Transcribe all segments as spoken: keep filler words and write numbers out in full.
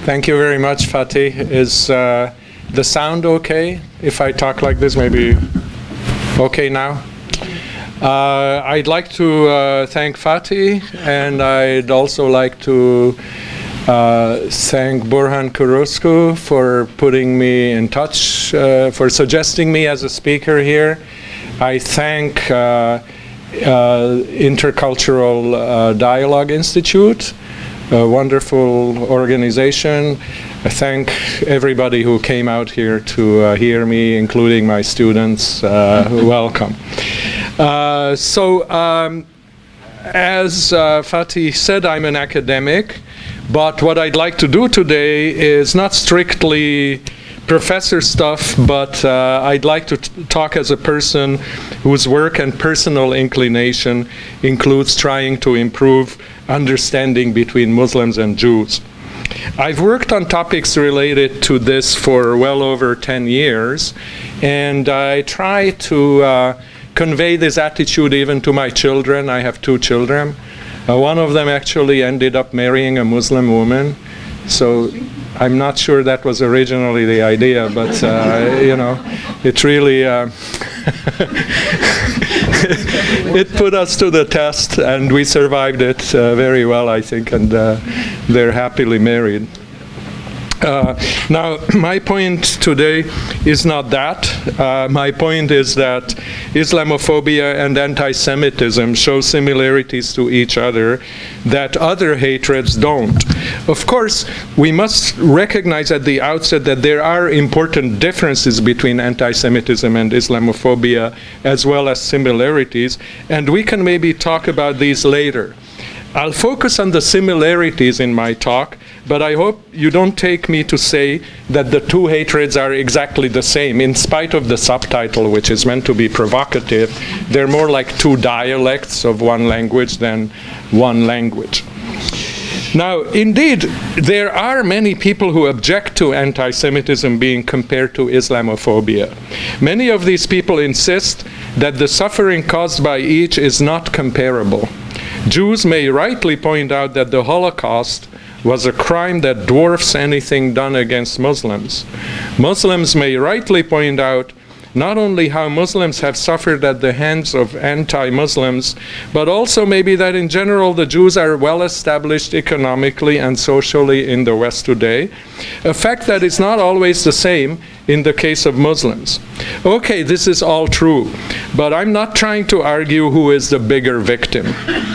Thank you very much, Fatih. Is uh, the sound okay? If I talk like this, maybe okay now? Uh, I'd like to uh, thank Fatih, and I'd also like to uh, thank Burhan Kurusku for putting me in touch, uh, for suggesting me as a speaker here. I thank uh, uh, Intercultural uh, Dialogue Institute, a wonderful organization. I thank everybody who came out here to uh, hear me, including my students. Uh, welcome. Uh, so, um, as uh, Fatih said, I'm an academic, but what I'd like to do today is not strictly professor stuff, but uh, I'd like to t talk as a person whose work and personal inclination includes trying to improve understanding between Muslims and Jews. I've worked on topics related to this for well over ten years, and I try to uh, convey this attitude even to my children. I have two children. Uh, one of them actually ended up marrying a Muslim woman, so I'm not sure that was originally the idea, but uh, you know, it really uh, it put us to the test, and we survived it uh, very well, I think, and uh, they're happily married. Uh, now, my point today is not that. Uh, my point is that Islamophobia and anti-Semitism show similarities to each other that other hatreds don't. Of course, we must recognize at the outset that there are important differences between anti-Semitism and Islamophobia, as well as similarities, and we can maybe talk about these later. I'll focus on the similarities in my talk, but I hope you don't take me to say that the two hatreds are exactly the same. In spite of the subtitle, which is meant to be provocative, they're more like two dialects of one language than one language. Now, indeed, there are many people who object to anti-Semitism being compared to Islamophobia. Many of these people insist that the suffering caused by each is not comparable. Jews may rightly point out that the Holocaust was a crime that dwarfs anything done against Muslims. Muslims may rightly point out not only how Muslims have suffered at the hands of anti-Muslims, but also maybe that in general the Jews are well established economically and socially in the West today, a fact that is not always the same in the case of Muslims. Okay, this is all true, but I'm not trying to argue who is the bigger victim.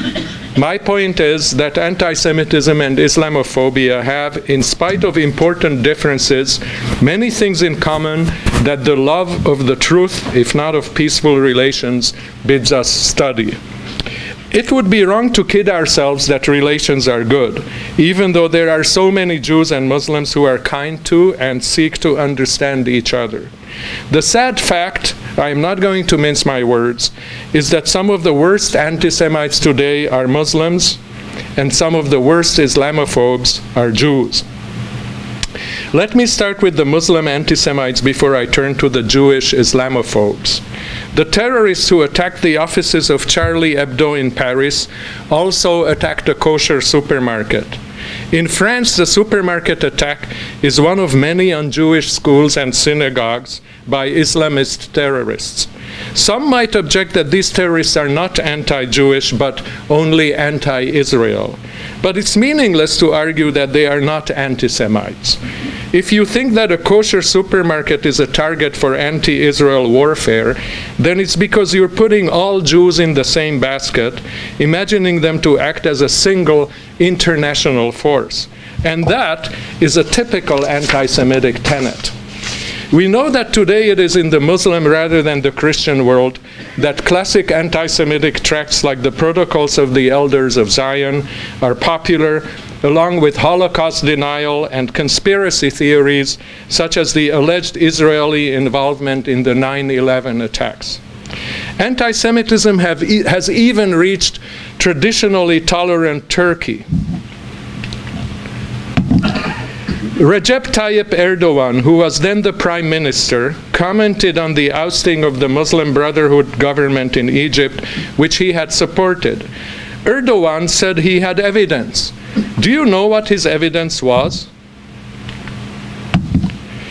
My point is that anti-Semitism and Islamophobia have, in spite of important differences, many things in common that the love of the truth, if not of peaceful relations, bids us study. It would be wrong to kid ourselves that relations are good, even though there are so many Jews and Muslims who are kind to and seek to understand each other. The sad fact, I am not going to mince my words, is that some of the worst anti-Semites today are Muslims, and some of the worst Islamophobes are Jews. Let me start with the Muslim anti-Semites before I turn to the Jewish Islamophobes. The terrorists who attacked the offices of Charlie Hebdo in Paris also attacked a kosher supermarket. In France, the supermarket attack is one of many on Jewish schools and synagogues by Islamist terrorists. Some might object that these terrorists are not anti-Jewish, but only anti-Israel. But it's meaningless to argue that they are not anti-Semites. If you think that a kosher supermarket is a target for anti-Israel warfare, then it's because you're putting all Jews in the same basket, imagining them to act as a single international force. And that is a typical anti-Semitic tenet. We know that today it is in the Muslim rather than the Christian world that classic anti-Semitic tracts like the Protocols of the Elders of Zion are popular, along with Holocaust denial and conspiracy theories such as the alleged Israeli involvement in the nine eleven attacks. Anti-Semitism have e- has even reached traditionally tolerant Turkey. Recep Tayyip Erdogan, who was then the prime minister, commented on the ousting of the Muslim Brotherhood government in Egypt, which he had supported. Erdogan said he had evidence. Do you know what his evidence was?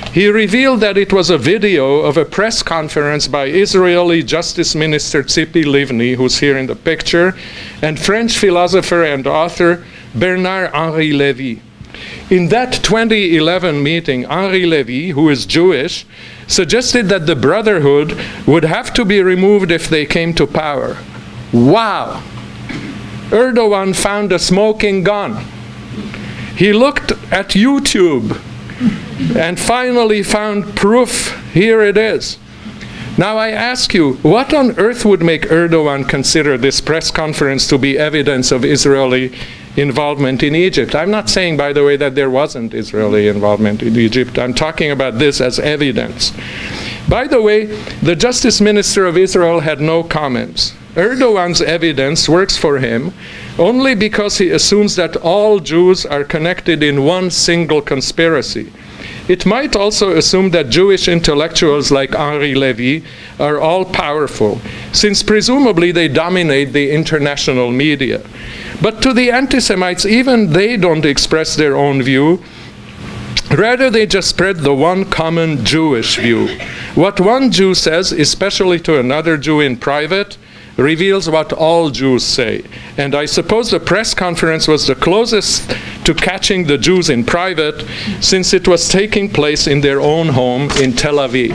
He revealed that it was a video of a press conference by Israeli Justice Minister Tzipi Livni, who's here in the picture, and French philosopher and author Bernard-Henri Lévy. In that twenty eleven meeting, Henri Lévy, who is Jewish, suggested that the Brotherhood would have to be removed if they came to power. Wow! Erdogan found a smoking gun. He looked at YouTube and finally found proof. Here it is. Now I ask you, what on earth would make Erdogan consider this press conference to be evidence of Israeli involvement in Egypt? I'm not saying, by the way, that there wasn't Israeli involvement in Egypt. I'm talking about this as evidence. By the way, the Justice Minister of Israel had no comments. Erdogan's evidence works for him only because he assumes that all Jews are connected in one single conspiracy. It might also assume that Jewish intellectuals like Henri Lévy are all powerful, since presumably they dominate the international media. But to the anti-Semites, even they don't express their own view. Rather, they just spread the one common Jewish view. What one Jew says, especially to another Jew in private, reveals what all Jews say. And I suppose the press conference was the closest to catching the Jews in private, since it was taking place in their own home in Tel Aviv.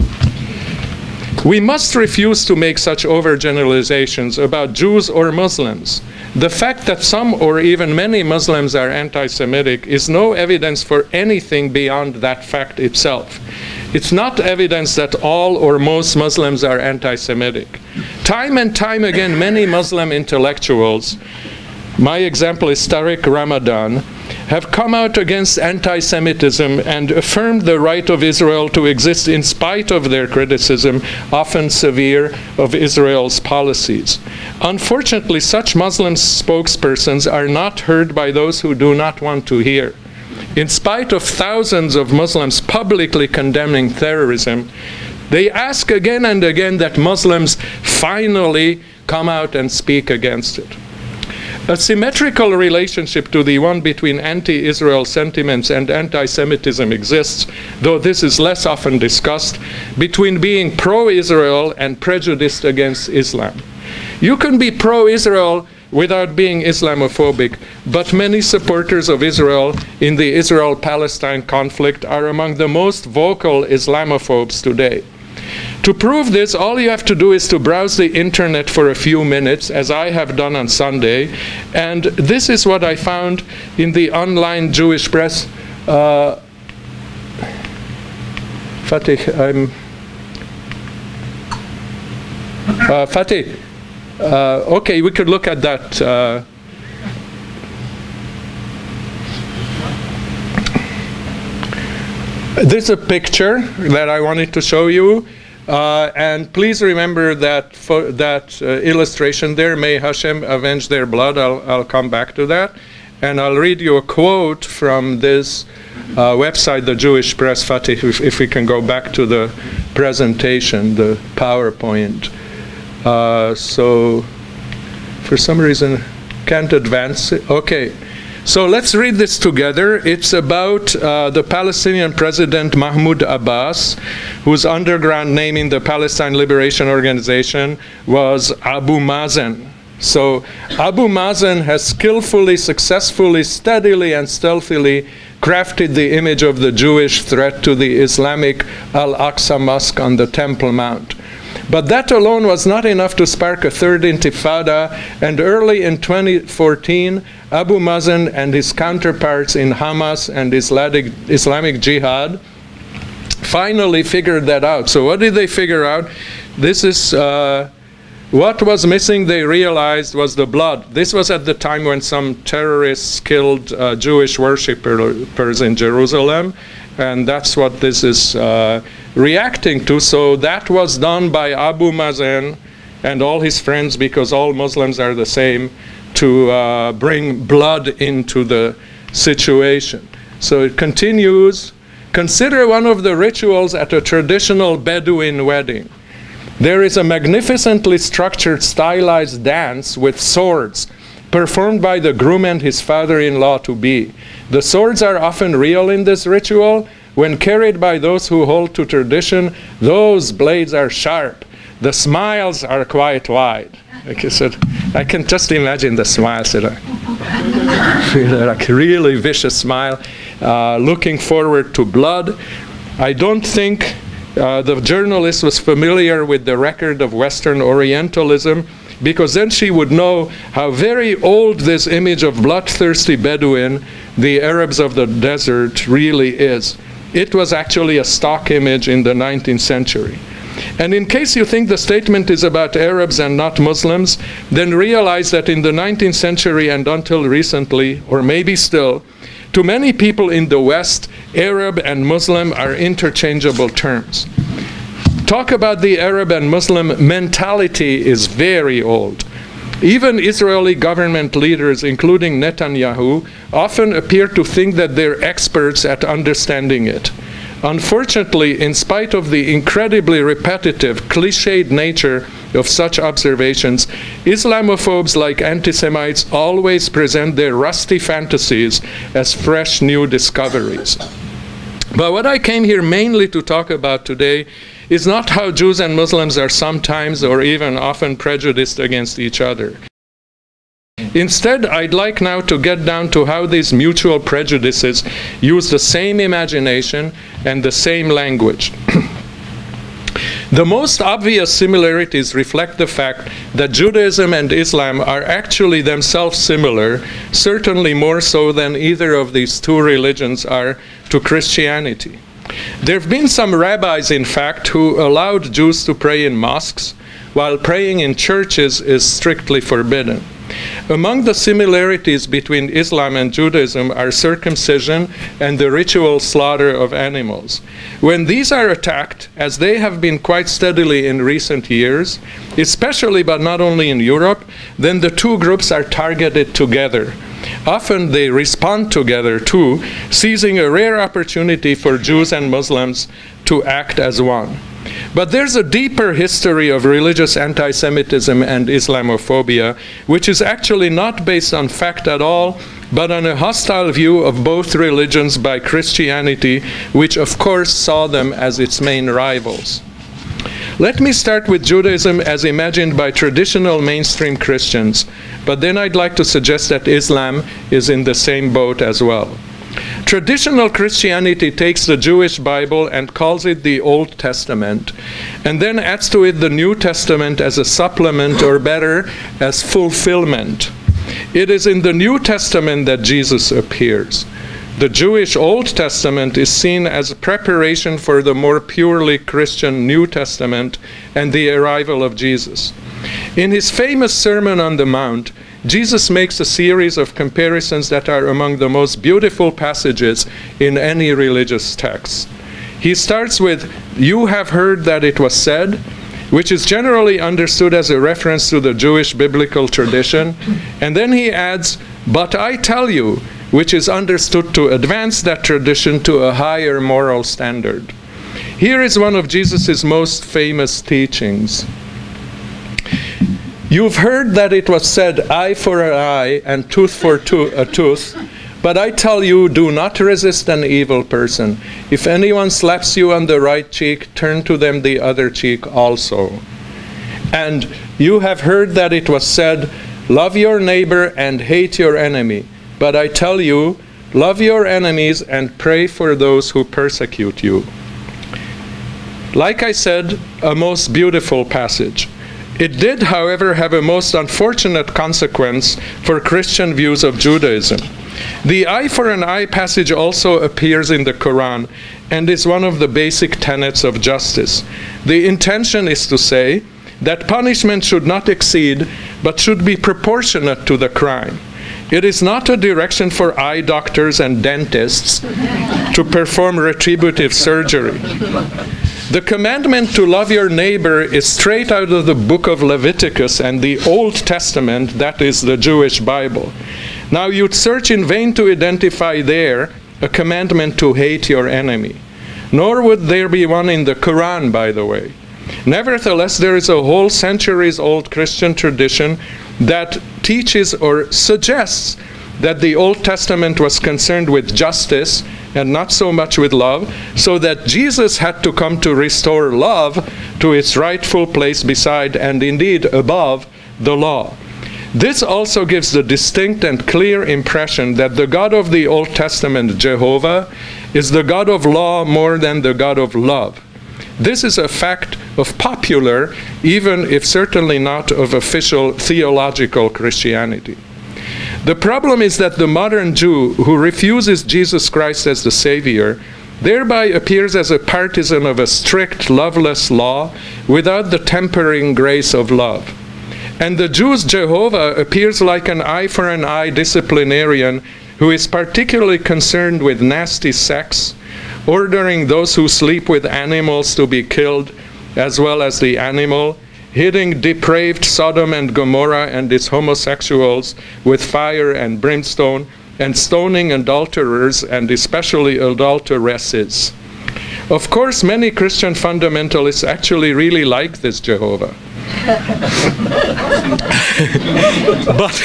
We must refuse to make such overgeneralizations about Jews or Muslims. The fact that some or even many Muslims are anti-Semitic is no evidence for anything beyond that fact itself. It's not evidence that all or most Muslims are anti-Semitic. Time and time again, many Muslim intellectuals, my example is Tariq Ramadan, have come out against anti-Semitism and affirmed the right of Israel to exist in spite of their criticism, often severe, of Israel's policies. Unfortunately, such Muslim spokespersons are not heard by those who do not want to hear. In spite of thousands of Muslims publicly condemning terrorism, they ask again and again that Muslims finally come out and speak against it. A symmetrical relationship to the one between anti-Israel sentiments and anti-Semitism exists, though this is less often discussed, between being pro-Israel and prejudiced against Islam. You can be pro-Israel without being Islamophobic, but many supporters of Israel in the Israel-Palestine conflict are among the most vocal Islamophobes today. To prove this, all you have to do is to browse the internet for a few minutes, as I have done on Sunday, and this is what I found in the online Jewish press. Uh, Fatih, I'm... Uh, Fatih, uh, okay, we could look at that. Uh, This is a picture that I wanted to show you, uh, and please remember that for that uh, illustration there, may Hashem avenge their blood. I'll, I'll come back to that, and I'll read you a quote from this uh, website, the Jewish Press, Fatih, if, if we can go back to the presentation, the PowerPoint. Uh, so, for some reason, can't advance it. Okay. So let's read this together. It's about uh, the Palestinian president Mahmoud Abbas, whose underground name in the Palestine Liberation Organization was Abu Mazen. So Abu Mazen has skillfully, successfully, steadily, and stealthily crafted the image of the Jewish threat to the Islamic Al-Aqsa Mosque on the Temple Mount. But that alone was not enough to spark a third intifada, and early in twenty fourteen, Abu Mazen and his counterparts in Hamas and Islamic, Islamic Jihad finally figured that out. So what did they figure out? This is uh, what was missing, they realized, was the blood. This was at the time when some terrorists killed uh, Jewish worshippers in Jerusalem, and that's what this is uh, reacting to. So that was done by Abu Mazen and all his friends, because all Muslims are the same, to uh, bring blood into the situation. So it continues. Consider one of the rituals at a traditional Bedouin wedding. There is a magnificently structured, stylized dance with swords, performed by the groom and his father-in-law-to-be. The swords are often real in this ritual, When carried by those who hold to tradition, those blades are sharp. The smiles are quite wide. Like I said, I can just imagine the smiles, you know, like a really vicious smile, uh, looking forward to blood. I don't think uh, the journalist was familiar with the record of Western Orientalism, because then she would know how very old this image of bloodthirsty Bedouin, the Arabs of the desert, really is. It was actually a stock image in the nineteenth century. And in case you think the statement is about Arabs and not Muslims, then realize that in the nineteenth century and until recently, or maybe still, to many people in the West, Arab and Muslim are interchangeable terms. Talk about the Arab and Muslim mentality is very old. Even Israeli government leaders, including Netanyahu, often appear to think that they're experts at understanding it. Unfortunately, in spite of the incredibly repetitive, cliched nature of such observations, Islamophobes like anti-Semites always present their rusty fantasies as fresh new discoveries. But what I came here mainly to talk about today is not how Jews and Muslims are sometimes or even often prejudiced against each other. Instead, I'd like now to get down to how these mutual prejudices use the same imagination and the same language. The most obvious similarities reflect the fact that Judaism and Islam are actually themselves similar, certainly more so than either of these two religions are to Christianity. There have been some rabbis, in fact, who allowed Jews to pray in mosques, while praying in churches is strictly forbidden. Among the similarities between Islam and Judaism are circumcision and the ritual slaughter of animals. When these are attacked, as they have been quite steadily in recent years, especially but not only in Europe, then the two groups are targeted together. Often they respond together too, seizing a rare opportunity for Jews and Muslims to act as one. But there's a deeper history of religious anti-Semitism and Islamophobia, which is actually not based on fact at all, but on a hostile view of both religions by Christianity, which of course saw them as its main rivals. Let me start with Judaism as imagined by traditional mainstream Christians, but then I'd like to suggest that Islam is in the same boat as well. Traditional Christianity takes the Jewish Bible and calls it the Old Testament, and then adds to it the New Testament as a supplement, or better, as fulfillment. It is in the New Testament that Jesus appears. The Jewish Old Testament is seen as a preparation for the more purely Christian New Testament and the arrival of Jesus. In his famous Sermon on the Mount, Jesus makes a series of comparisons that are among the most beautiful passages in any religious text. He starts with, "You have heard that it was said," which is generally understood as a reference to the Jewish biblical tradition, and then he adds, "But I tell you," which is understood to advance that tradition to a higher moral standard. Here is one of Jesus' most famous teachings. "You've heard that it was said, eye for an eye and tooth for to a tooth, but I tell you, do not resist an evil person. If anyone slaps you on the right cheek, turn to them the other cheek also. And you have heard that it was said, love your neighbor and hate your enemy. But I tell you, love your enemies and pray for those who persecute you." Like I said, a most beautiful passage. It did, however, have a most unfortunate consequence for Christian views of Judaism. The eye for an eye passage also appears in the Quran and is one of the basic tenets of justice. The intention is to say that punishment should not exceed, but should be proportionate to the crime. It is not a direction for eye doctors and dentists to perform retributive surgery. The commandment to love your neighbor is straight out of the book of Leviticus and the Old Testament, that is the Jewish Bible. Now you'd search in vain to identify there a commandment to hate your enemy. Nor would there be one in the Quran, by the way. Nevertheless, there is a whole centuries-old Christian tradition that teaches or suggests that the Old Testament was concerned with justice and not so much with love, so that Jesus had to come to restore love to its rightful place beside and indeed above the law. This also gives the distinct and clear impression that the God of the Old Testament, Jehovah, is the God of law more than the God of love. This is a fact of popular, even if certainly not of official theological Christianity. The problem is that the modern Jew who refuses Jesus Christ as the Savior thereby appears as a partisan of a strict, loveless law without the tempering grace of love. And the Jew's Jehovah appears like an eye for an eye disciplinarian who is particularly concerned with nasty sex, ordering those who sleep with animals to be killed, as well as the animal, hitting depraved Sodom and Gomorrah and its homosexuals with fire and brimstone, and stoning adulterers and especially adulteresses. Of course, many Christian fundamentalists actually really like this Jehovah. but,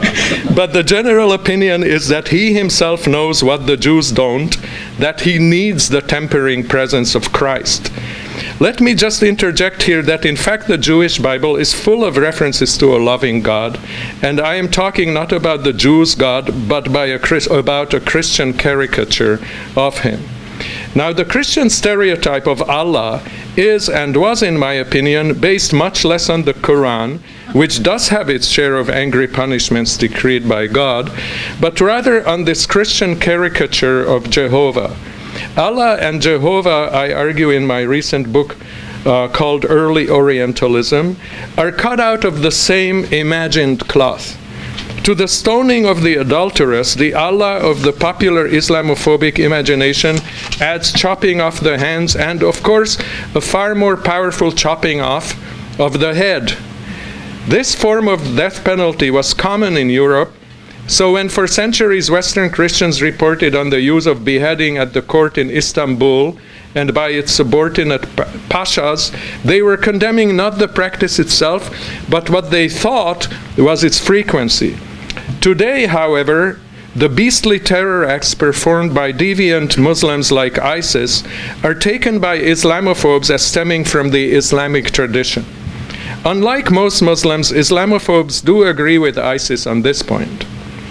but the general opinion is that he himself knows what the Jews don't, that he needs the tempering presence of Christ. Let me just interject here that in fact the Jewish Bible is full of references to a loving God, and I am talking not about the Jews' God, but by a, about a Christian caricature of him. Now, the Christian stereotype of Allah is and was, in my opinion, based much less on the Quran, which does have its share of angry punishments decreed by God, but rather on this Christian caricature of Jehovah. Allah and Jehovah, I argue in my recent book uh, called Early Orientalism, are cut out of the same imagined cloth. To the stoning of the adulteress, the Allah of the popular Islamophobic imagination adds chopping off the hands and, of course, a far more powerful chopping off of the head. This form of death penalty was common in Europe, so when for centuries Western Christians reported on the use of beheading at the court in Istanbul and by its subordinate pashas, they were condemning not the practice itself, but what they thought was its frequency. Today, however, the beastly terror acts performed by deviant Muslims like ISIS are taken by Islamophobes as stemming from the Islamic tradition. Unlike most Muslims, Islamophobes do agree with ISIS on this point.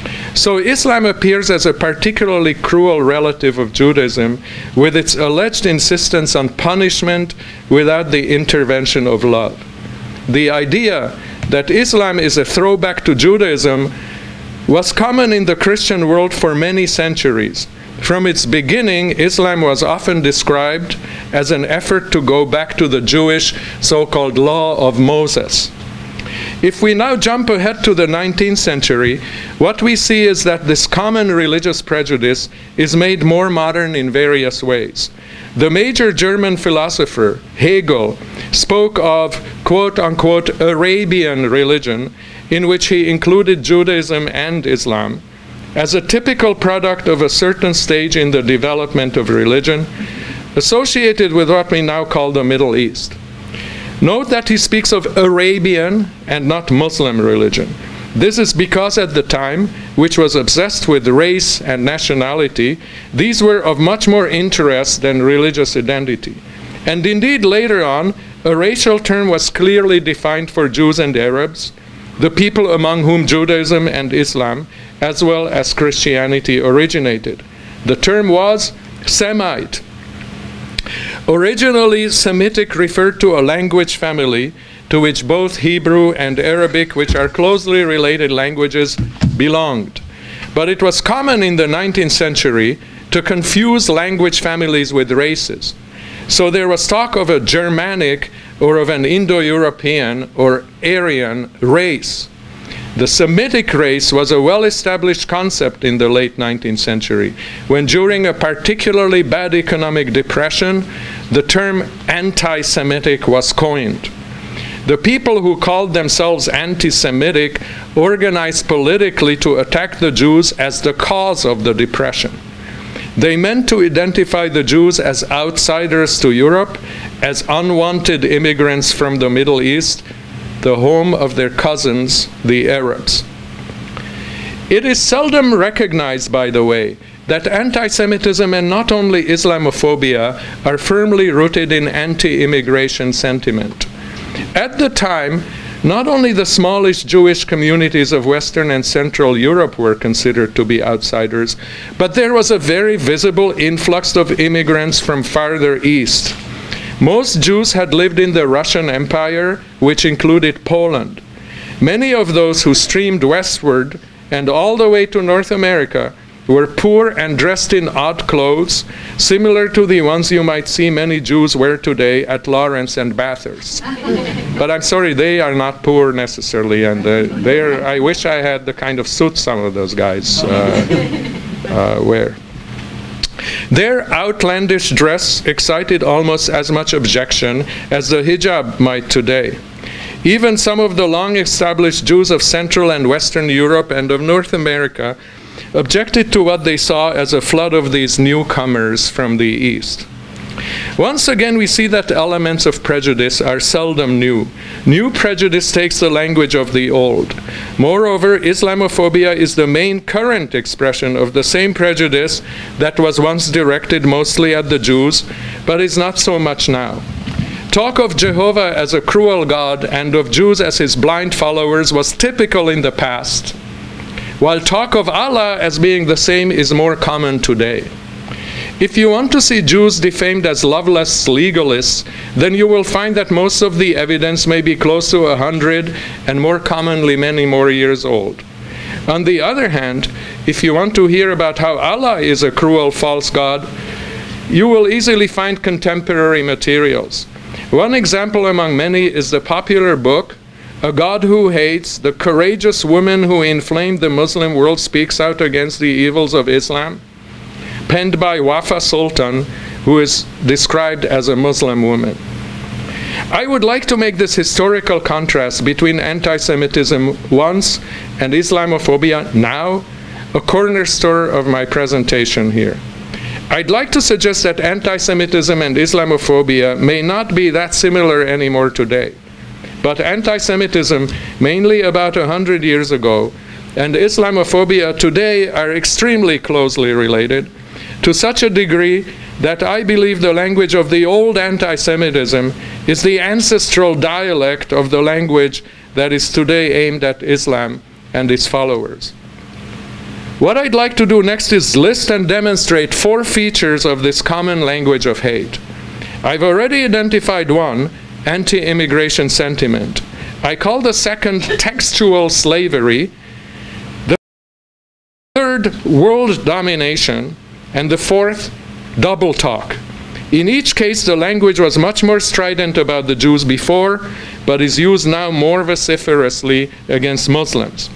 So Islam appears as a particularly cruel relative of Judaism, with its alleged insistence on punishment without the intervention of love. The idea that Islam is a throwback to Judaism was common in the Christian world for many centuries. From its beginning, Islam was often described as an effort to go back to the Jewish so-called law of Moses. If we now jump ahead to the nineteenth century, what we see is that this common religious prejudice is made more modern in various ways. The major German philosopher, Hegel, spoke of quote-unquote Arabian religion, in which he included Judaism and Islam, as a typical product of a certain stage in the development of religion, associated with what we now call the Middle East. Note that he speaks of Arabian and not Muslim religion. This is because at the time, which was obsessed with race and nationality, these were of much more interest than religious identity. And indeed, later on, a racial term was clearly defined for Jews and Arabs, the people among whom Judaism and Islam, as well as Christianity, originated. The term was Semite. Originally, Semitic referred to a language family to which both Hebrew and Arabic, which are closely related languages, belonged. But it was common in the nineteenth century to confuse language families with races. So there was talk of a Germanic or of an Indo-European or Aryan race. The Semitic race was a well-established concept in the late nineteenth century, when during a particularly bad economic depression, the term anti-Semitic was coined. The people who called themselves anti-Semitic organized politically to attack the Jews as the cause of the depression. They meant to identify the Jews as outsiders to Europe, as unwanted immigrants from the Middle East, the home of their cousins, the Arabs. It is seldom recognized, by the way, that anti-Semitism and not only Islamophobia are firmly rooted in anti-immigration sentiment. At the time, not only the smallish Jewish communities of Western and Central Europe were considered to be outsiders, but there was a very visible influx of immigrants from farther east. Most Jews had lived in the Russian Empire, which included Poland. Many of those who streamed westward and all the way to North America were poor and dressed in odd clothes, similar to the ones you might see many Jews wear today at Lawrence and Bathurst. But I'm sorry, they are not poor necessarily, and uh, they're, I wish I had the kind of suit some of those guys uh, uh, wear. Their outlandish dress excited almost as much objection as the hijab might today. Even some of the long-established Jews of Central and Western Europe and of North America objected to what they saw as a flood of these newcomers from the East. Once again, we see that elements of prejudice are seldom new. New prejudice takes the language of the old. Moreover, Islamophobia is the main current expression of the same prejudice that was once directed mostly at the Jews, but is not so much now. Talk of Jehovah as a cruel God and of Jews as his blind followers was typical in the past, while talk of Allah as being the same is more common today. If you want to see Jews defamed as loveless legalists, then you will find that most of the evidence may be close to a hundred and more commonly many more years old. On the other hand, if you want to hear about how Allah is a cruel false God, you will easily find contemporary materials. One example among many is the popular book, A God Who Hates, The Courageous Woman Who Inflamed the Muslim World Speaks Out Against the Evils of Islam, penned by Wafa Sultan, who is described as a Muslim woman. I would like to make this historical contrast between anti-Semitism once and Islamophobia now a cornerstone of my presentation here. I'd like to suggest that anti-Semitism and Islamophobia may not be that similar anymore today. But anti-Semitism, mainly about a hundred years ago, and Islamophobia today are extremely closely related, to such a degree that I believe the language of the old anti-Semitism is the ancestral dialect of the language that is today aimed at Islam and its followers. What I'd like to do next is list and demonstrate four features of this common language of hate. I've already identified one, anti-immigration sentiment. I call the second textual slavery, the third world domination, and the fourth double talk. In each case, the language was much more strident about the Jews before, but is used now more vociferously against Muslims.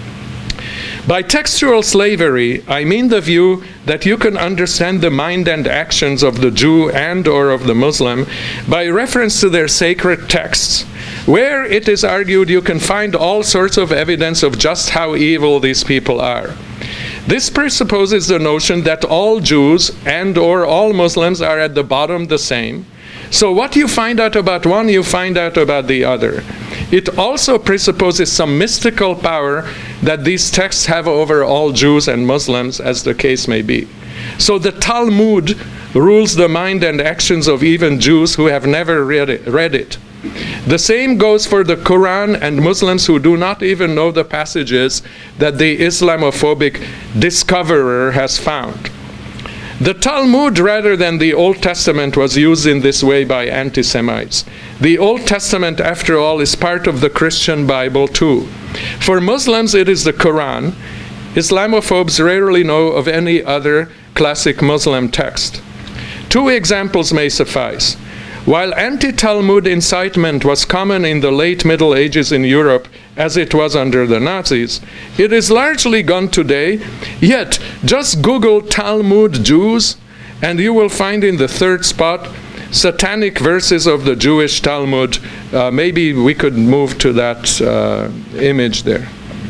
By textual slavery, I mean the view that you can understand the mind and actions of the Jew and or of the Muslim by reference to their sacred texts, where it is argued you can find all sorts of evidence of just how evil these people are. This presupposes the notion that all Jews and or all Muslims are at the bottom the same. So what you find out about one, you find out about the other. It also presupposes some mystical power that these texts have over all Jews and Muslims, as the case may be. So the Talmud rules the mind and actions of even Jews who have never read it. Read it. The same goes for the Quran and Muslims who do not even know the passages that the Islamophobic discoverer has found. The Talmud, rather than the Old Testament, was used in this way by anti-Semites. The Old Testament, after all, is part of the Christian Bible too. For Muslims, it is the Quran. Islamophobes rarely know of any other classic Muslim text. Two examples may suffice. While anti-Talmud incitement was common in the late Middle Ages in Europe, as it was under the Nazis, it is largely gone today, yet just Google Talmud Jews, and you will find in the third spot satanic verses of the Jewish Talmud. Uh, maybe we could move to that uh, image there.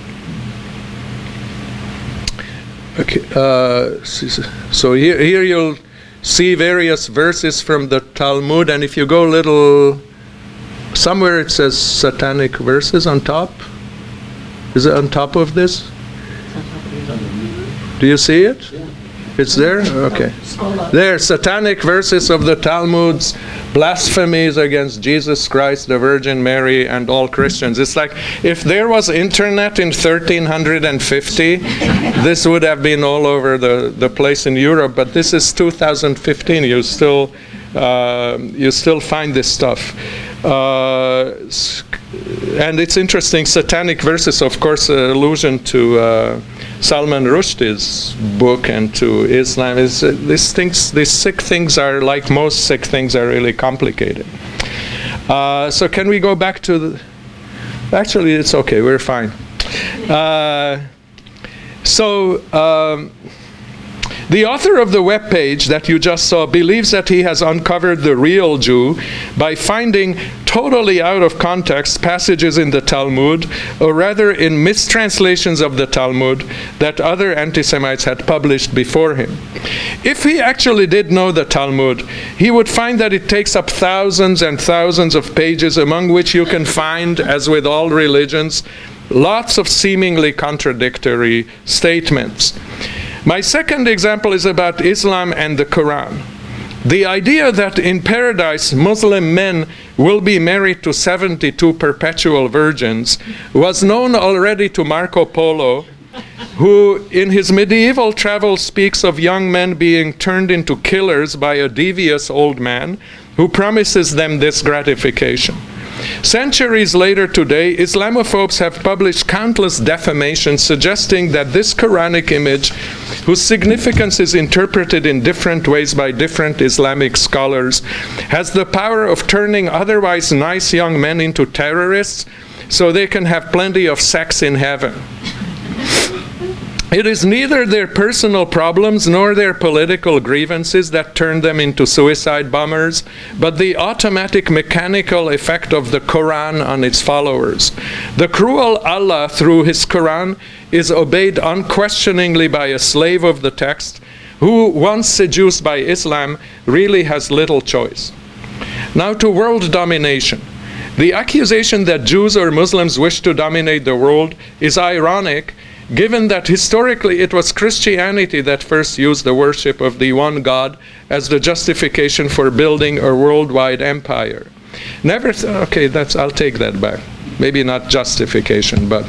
Okay, uh, so here, here you'll see various verses from the Talmud, and if you go a little, somewhere it says satanic verses on top. Is it on top of this? Do you see it? It's there? Okay. There, satanic verses of the Talmud's blasphemies against Jesus Christ, the Virgin Mary, and all Christians. It's like if there was internet in thirteen fifty, this would have been all over the, the place in Europe, but this is two thousand fifteen. You still, uh, you still find this stuff. Uh, and it's interesting, satanic verses, of course, uh, allusion to uh, Salman Rushdie's book and to Islam. Is, uh, these things, these sick things are, like most sick things, are really complicated. Uh, so can we go back to the, actually it's okay, we're fine. Uh, so, um, the author of the web page that you just saw believes that he has uncovered the real Jew by finding totally out of context passages in the Talmud, or rather in mistranslations of the Talmud that other anti-Semites had published before him. If he actually did know the Talmud, he would find that it takes up thousands and thousands of pages, among which you can find, as with all religions, lots of seemingly contradictory statements. My second example is about Islam and the Quran. The idea that in paradise Muslim men will be married to seventy-two perpetual virgins was known already to Marco Polo, who in his medieval travel speaks of young men being turned into killers by a devious old man who promises them this gratification. Centuries later today, Islamophobes have published countless defamations suggesting that this Quranic image, whose significance is interpreted in different ways by different Islamic scholars, has the power of turning otherwise nice young men into terrorists so they can have plenty of sex in heaven. It is neither their personal problems nor their political grievances that turn them into suicide bombers, but the automatic mechanical effect of the Quran on its followers. The cruel Allah, through his Quran, is obeyed unquestioningly by a slave of the text, who, once seduced by Islam, really has little choice. Now to world domination. The accusation that Jews or Muslims wish to dominate the world is ironic, given that historically it was Christianity that first used the worship of the one God as the justification for building a worldwide empire. Never, th okay, that's, I'll take that back. Maybe not justification, but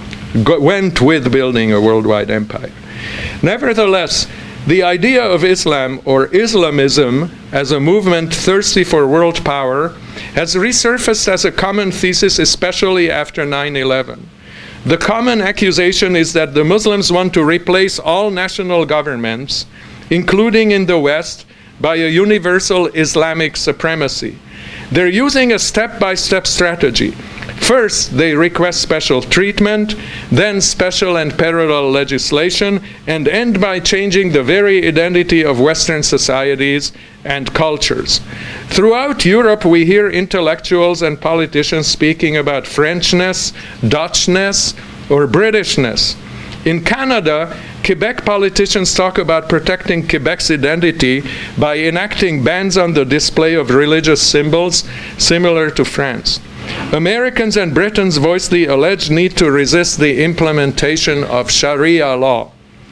go went with building a worldwide empire. Nevertheless, the idea of Islam, or Islamism, as a movement thirsty for world power, has resurfaced as a common thesis, especially after nine eleven. The common accusation is that the Muslims want to replace all national governments, including in the West, by a universal Islamic supremacy. They're using a step-by-step strategy. First, they request special treatment, then special and parallel legislation, and end by changing the very identity of Western societies and cultures. Throughout Europe, we hear intellectuals and politicians speaking about Frenchness, Dutchness, or Britishness. In Canada, Quebec politicians talk about protecting Quebec's identity by enacting bans on the display of religious symbols, similar to France. Americans and Britons voice the alleged need to resist the implementation of Sharia law.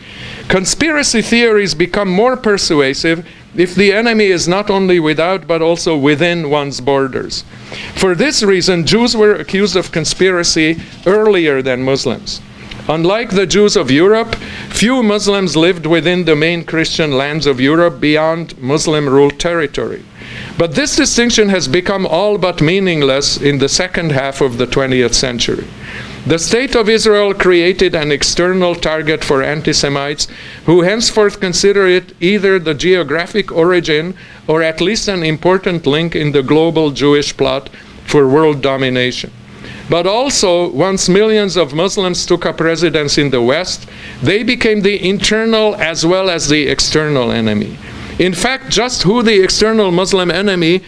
Conspiracy theories become more persuasive if the enemy is not only without but also within one's borders. For this reason, Jews were accused of conspiracy earlier than Muslims. Unlike the Jews of Europe, few Muslims lived within the main Christian lands of Europe beyond Muslim-ruled territory. But this distinction has become all but meaningless in the second half of the twentieth century. The State of Israel created an external target for anti-Semites who henceforth consider it either the geographic origin or at least an important link in the global Jewish plot for world domination. But also, once millions of Muslims took up residence in the West, they became the internal as well as the external enemy. In fact, just who the external Muslim enemy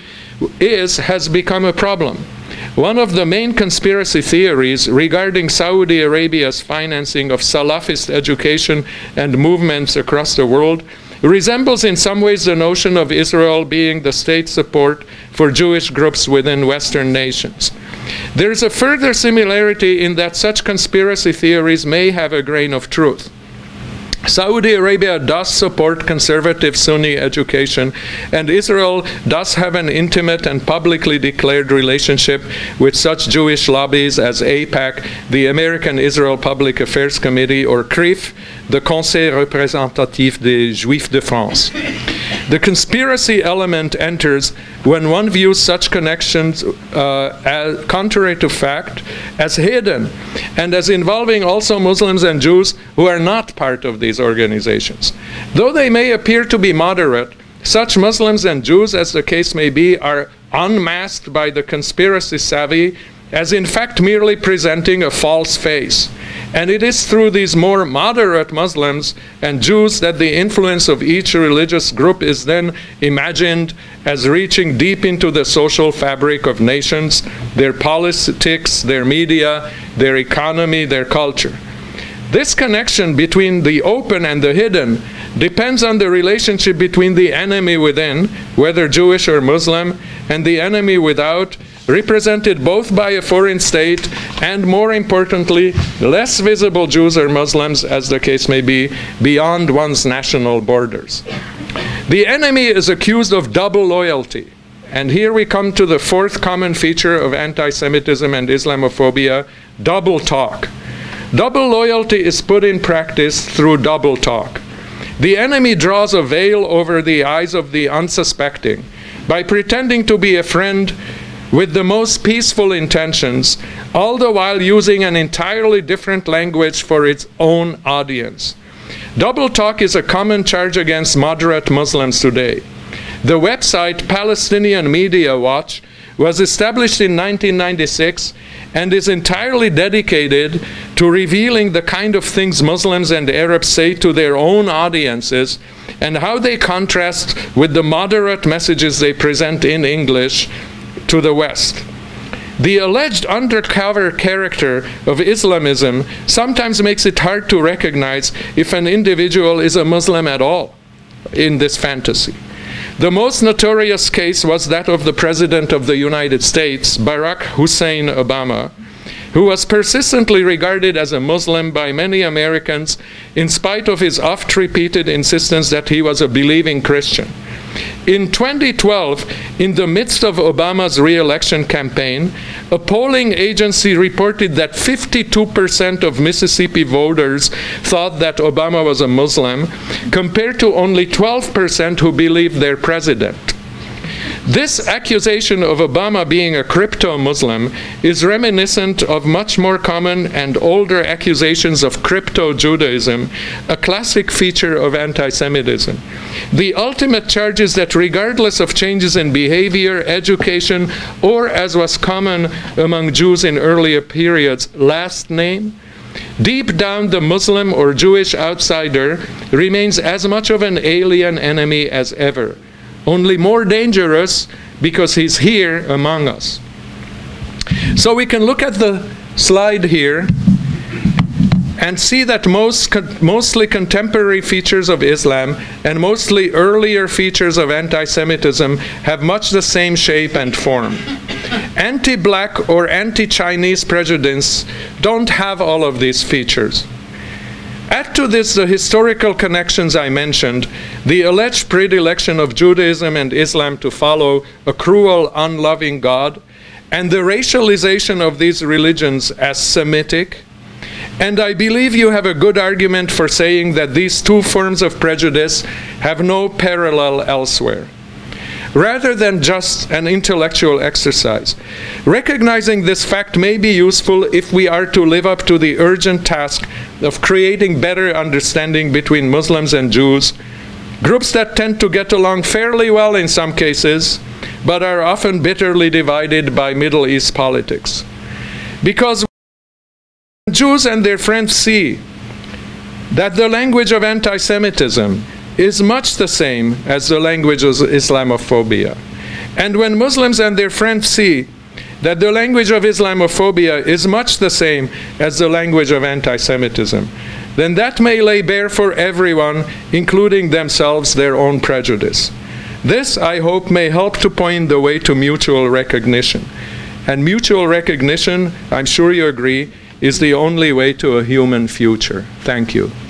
is has become a problem. One of the main conspiracy theories regarding Saudi Arabia's financing of Salafist education and movements across the world resembles in some ways the notion of Israel being the state support for Jewish groups within Western nations. There is a further similarity in that such conspiracy theories may have a grain of truth. Saudi Arabia does support conservative Sunni education, and Israel does have an intimate and publicly declared relationship with such Jewish lobbies as AIPAC, the American Israel Public Affairs Committee, or C R I F, the Conseil représentatif des Juifs de France. The conspiracy element enters when one views such connections uh, as contrary to fact, as hidden, and as involving also Muslims and Jews who are not part of these organizations. Though they may appear to be moderate, such Muslims and Jews, as the case may be, are unmasked by the conspiracy savvy as in fact merely presenting a false face. And it is through these more moderate Muslims and Jews that the influence of each religious group is then imagined as reaching deep into the social fabric of nations, their politics, their media, their economy, their culture. This connection between the open and the hidden depends on the relationship between the enemy within, whether Jewish or Muslim, and the enemy without, represented both by a foreign state and, more importantly, less visible Jews or Muslims, as the case may be, beyond one's national borders. The enemy is accused of double loyalty. And here we come to the fourth common feature of anti-Semitism and Islamophobia, double talk. Double loyalty is put in practice through double talk. The enemy draws a veil over the eyes of the unsuspecting by pretending to be a friend with the most peaceful intentions, all the while using an entirely different language for its own audience. Double talk is a common charge against moderate Muslims today. The website Palestinian Media Watch was established in nineteen ninety-six and is entirely dedicated to revealing the kind of things Muslims and Arabs say to their own audiences and how they contrast with the moderate messages they present in English to the West. The alleged undercover character of Islamism sometimes makes it hard to recognize if an individual is a Muslim at all in this fantasy. The most notorious case was that of the President of the United States, Barack Hussein Obama, who was persistently regarded as a Muslim by many Americans in spite of his oft-repeated insistence that he was a believing Christian. In twenty twelve, in the midst of Obama's re-election campaign, a polling agency reported that fifty-two percent of Mississippi voters thought that Obama was a Muslim, compared to only twelve percent who believed their president. This accusation of Obama being a crypto-Muslim is reminiscent of much more common and older accusations of crypto-Judaism, a classic feature of anti-Semitism. The ultimate charge is that regardless of changes in behavior, education, or, as was common among Jews in earlier periods, last name, deep down the Muslim or Jewish outsider remains as much of an alien enemy as ever, only more dangerous because he's here among us. So we can look at the slide here and see that most con mostly contemporary features of Islam and mostly earlier features of anti-Semitism have much the same shape and form. Anti-black or anti-Chinese prejudice don't have all of these features. Add to this the historical connections I mentioned, the alleged predilection of Judaism and Islam to follow a cruel, unloving God, and the racialization of these religions as Semitic, and I believe you have a good argument for saying that these two forms of prejudice have no parallel elsewhere. Rather than just an intellectual exercise, recognizing this fact may be useful if we are to live up to the urgent task of creating better understanding between Muslims and Jews, groups that tend to get along fairly well in some cases, but are often bitterly divided by Middle East politics. Because when Jews and their friends see that the language of anti-Semitism is much the same as the language of Islamophobia, and when Muslims and their friends see that the language of Islamophobia is much the same as the language of anti-Semitism, then that may lay bare for everyone, including themselves, their own prejudice. This, I hope, may help to point the way to mutual recognition. And mutual recognition, I'm sure you agree, is the only way to a human future. Thank you.